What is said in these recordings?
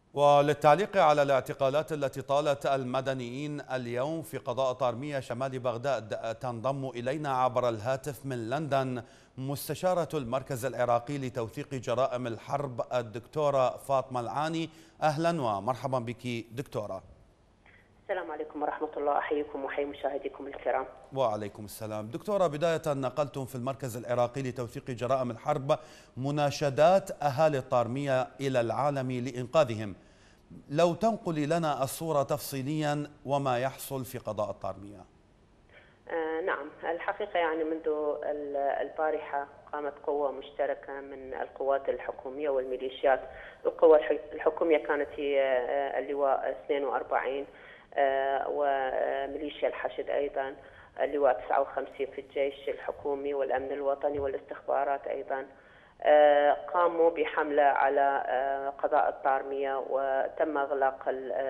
وللتعليق على الاعتقالات التي طالت المدنيين اليوم في قضاء طارمية شمال بغداد، تنضم إلينا عبر الهاتف من لندن مستشارة المركز العراقي لتوثيق جرائم الحرب الدكتورة فاطمة العاني. أهلا ومرحبا بك دكتورة. السلام عليكم ورحمة الله، أحييكم وحيي مشاهديكم الكرام. وعليكم السلام. دكتورة، بداية نقلتم في المركز العراقي لتوثيق جرائم الحرب مناشدات أهالي الطارمية إلى العالم لإنقاذهم. لو تنقلي لنا الصورة تفصيليا وما يحصل في قضاء الطارمية. نعم، الحقيقة يعني منذ البارحة قامت قوة مشتركة من القوات الحكومية والميليشيات. القوة الحكومية كانت هي اللواء 42 وميليشيا الحشد أيضا اللواء 59 في الجيش الحكومي والأمن الوطني والاستخبارات أيضا. قاموا بحملة على قضاء الطارمية، وتم إغلاق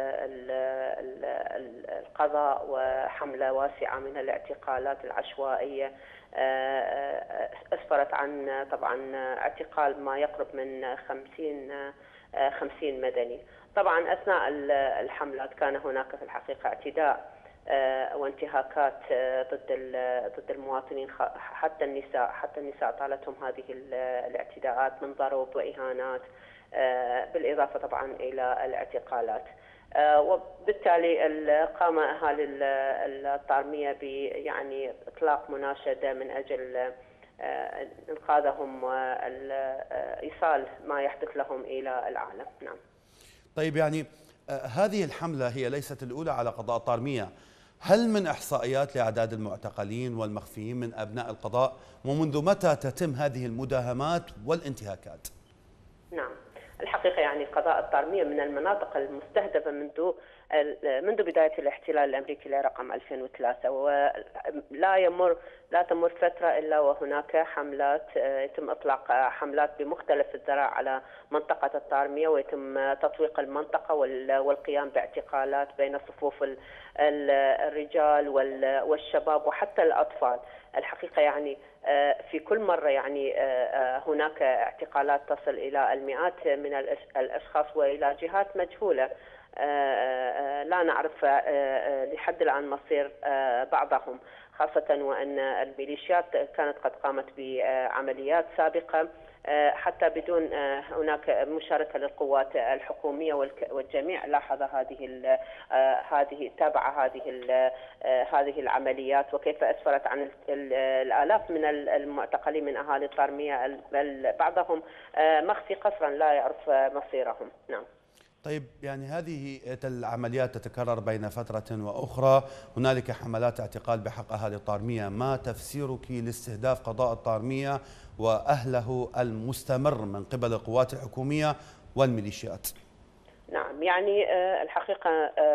القضاء وحملة واسعة من الاعتقالات العشوائية أسفرت عن طبعا اعتقال ما يقرب من 50 مدني. طبعا أثناء الحملات كان هناك في الحقيقة اعتداء وانتهاكات ضد المواطنين، حتى النساء طالتهم هذه الاعتداءات من ضرب وإهانات، بالإضافة طبعا إلى الاعتقالات. وبالتالي قام أهالي الطارمية يعني إطلاق مناشدة من أجل إنقاذهم وإيصال ما يحدث لهم إلى العالم. نعم. طيب، يعني هذه الحملة هي ليست الأولى على قضاء الطارمية. هل من إحصائيات لأعداد المعتقلين والمخفيين من أبناء القضاء؟ ومنذ متى تتم هذه المداهمات والانتهاكات؟ نعم، الحقيقة يعني قضاء الطارمية من المناطق المستهدفة منذ بداية الاحتلال الأمريكي للعراق عام 2003، لا تمر فترة إلا وهناك حملات، يتم إطلاق حملات بمختلف الذرائع على منطقة الطارمية، ويتم تطويق المنطقة والقيام باعتقالات بين صفوف الرجال والشباب وحتى الأطفال. الحقيقة يعني في كل مرة يعني هناك اعتقالات تصل إلى المئات من الأشخاص وإلى جهات مجهولة، لا نعرف لحد الآن مصير بعضهم، خاصة وأن الميليشيات كانت قد قامت بعمليات سابقة حتى بدون هناك مشاركة للقوات الحكومية، والجميع لاحظ تابع هذه العمليات، وكيف أسفرت عن الآلاف من المعتقلين من أهالي الطارمية، بل بعضهم مخفي قسرا لا يعرف مصيرهم. نعم. طيب، يعني هذه العمليات تتكرر بين فترة وأخرى، هنالك حملات اعتقال بحق أهالي الطارمية. ما تفسيرك لاستهداف قضاء الطارمية وأهله المستمر من قبل القوات الحكومية والميليشيات؟ نعم، يعني الحقيقة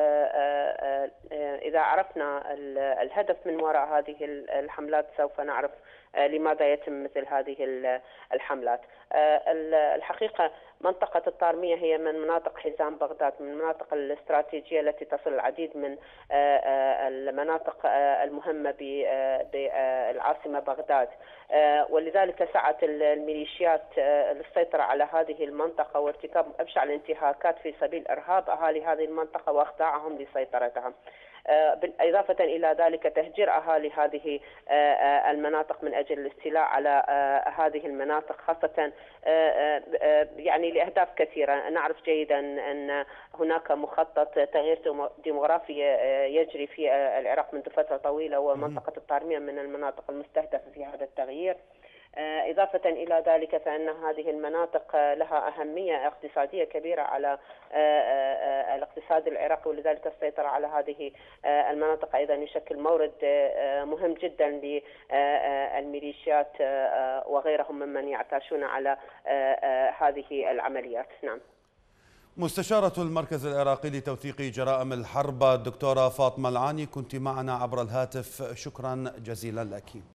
إذا عرفنا الهدف من وراء هذه الحملات سوف نعرف لماذا يتم مثل هذه الحملات. الحقيقة منطقة الطارمية هي من مناطق حزام بغداد، من المناطق الاستراتيجية التي تصل العديد من المناطق المهمة بالعاصمة بغداد، ولذلك سعت الميليشيات للسيطرة على هذه المنطقة وارتكاب أبشع الانتهاكات في سبيل إرهاب أهالي هذه المنطقة وإخضاعهم لسيطرتها. إضافة إلى ذلك تهجير أهالي هذه المناطق من أجل الاستيلاء على هذه المناطق، خاصة يعني لأهداف كثيرة. نعرف جيدا أن هناك مخطط تغيير ديموغرافي يجري في العراق منذ فترة طويلة، ومنطقة الطارمية من المناطق المستهدفة في هذا التغيير. إضافة إلى ذلك فإن هذه المناطق لها أهمية اقتصادية كبيرة على الاقتصاد العراقي، ولذلك السيطرة على هذه المناطق أيضا يشكل مورد مهم جدا للميليشيات وغيرهم ممن يعتاشون على هذه العمليات. نعم. مستشارة المركز العراقي لتوثيق جرائم الحرب الدكتورة فاطمة العاني، كنت معنا عبر الهاتف، شكرا جزيلا لك.